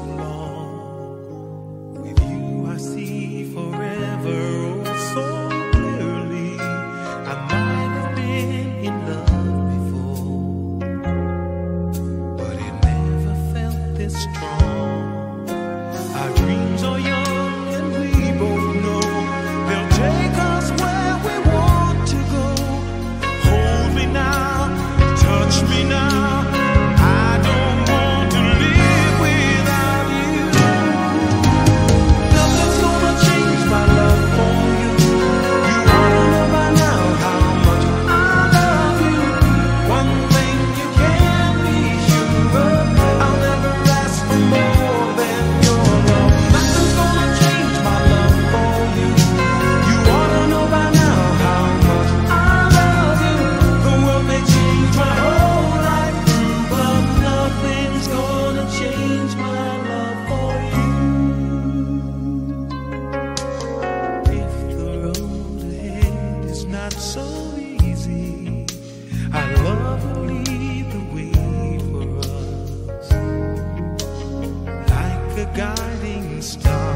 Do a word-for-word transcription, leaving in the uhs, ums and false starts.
long. With you I see forever, oh so clearly. I might have been in love before, but it never felt this strong. Our dreams are young and we both know they'll take us where we want to go. Hold me now, touch me now. Not so easy. Our love will lead the way for us, like a guiding star.